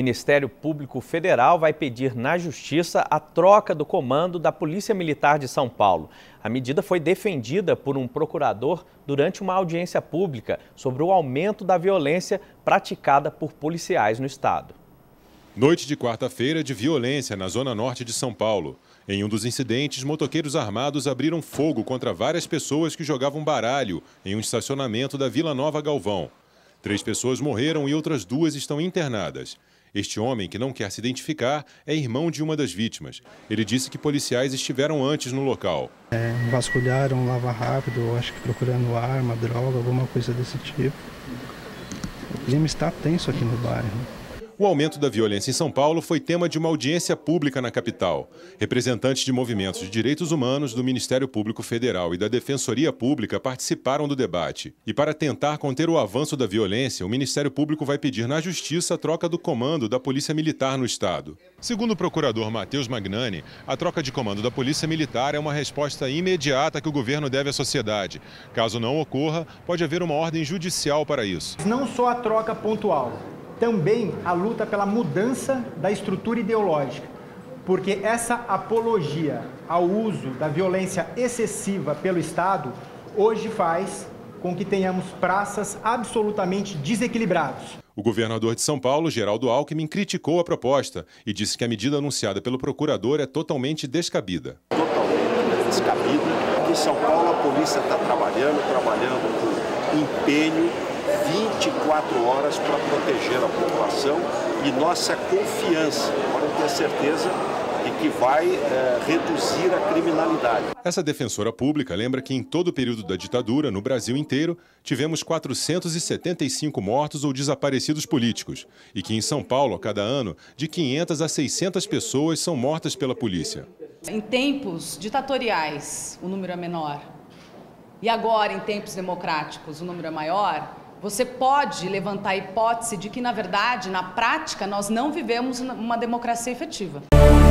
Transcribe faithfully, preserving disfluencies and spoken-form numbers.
Ministério Público Federal vai pedir na Justiça a troca do comando da Polícia Militar de São Paulo. A medida foi defendida por um procurador durante uma audiência pública sobre o aumento da violência praticada por policiais no estado. Noite de quarta-feira de violência na zona norte de São Paulo. Em um dos incidentes, motoqueiros armados abriram fogo contra várias pessoas que jogavam baralho em um estacionamento da Vila Nova Galvão. Três pessoas morreram e outras duas estão internadas. Este homem, que não quer se identificar, é irmão de uma das vítimas. Ele disse que policiais estiveram antes no local. É, vasculharam, lava rápido, acho que procurando arma, droga, alguma coisa desse tipo. O clima está tenso aqui no bairro. O aumento da violência em São Paulo foi tema de uma audiência pública na capital. Representantes de movimentos de direitos humanos, do Ministério Público Federal e da Defensoria Pública participaram do debate. E para tentar conter o avanço da violência, o Ministério Público vai pedir na Justiça a troca do comando da Polícia Militar no estado. Segundo o procurador Matheus Magnani, a troca de comando da Polícia Militar é uma resposta imediata que o governo deve à sociedade. Caso não ocorra, pode haver uma ordem judicial para isso. Não só a troca pontual, também a luta pela mudança da estrutura ideológica, porque essa apologia ao uso da violência excessiva pelo Estado hoje faz com que tenhamos praças absolutamente desequilibradas. O governador de São Paulo, Geraldo Alckmin, criticou a proposta e disse que a medida anunciada pelo procurador é totalmente descabida. Totalmente descabida. Aqui em São Paulo a polícia está trabalhando, trabalhando com empenho, vinte e quatro horas para proteger a população e nossa confiança, podem ter certeza de que vai é, reduzir a criminalidade. Essa defensora pública lembra que em todo o período da ditadura, no Brasil inteiro, tivemos quatrocentos e setenta e cinco mortos ou desaparecidos políticos e que em São Paulo, a cada ano, de quinhentas a seiscentas pessoas são mortas pela polícia. Em tempos ditatoriais, o número é menor. E agora, em tempos democráticos, o número é maior. Você pode levantar a hipótese de que, na verdade, na prática, nós não vivemos uma democracia efetiva.